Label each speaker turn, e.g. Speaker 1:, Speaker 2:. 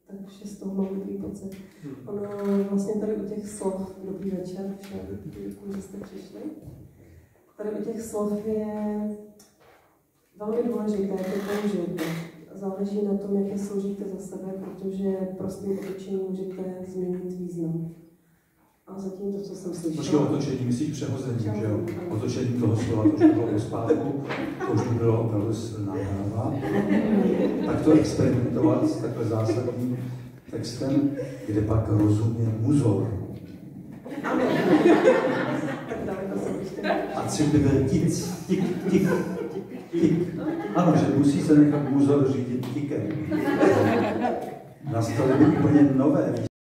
Speaker 1: takže z toho mám takový pocit. Ono vlastně tady u těch slov, dobrý večer všem, děkuji, že jste přišli. Tady u těch slov je velmi důležité, jak je použijete. Záleží na tom, jak je složíte za sebe, protože prostým otočením můžete změnit význam. A zatím to, co jsem slyšela...
Speaker 2: Počkej, otočení, myslíš přehození, že jo? Otočení toho slova, to už bylo pospátku, to už by bylo opravdu silná káva. Tak to experimentovat s takhle zásadním textem, kde pak rozumí muzor.
Speaker 1: Ano. Tak daleko se ještě.
Speaker 2: A citlivé tic, tik, tik, tik. Ano, že musí se nechat muzor řídit tikem. Nastaly by úplně nové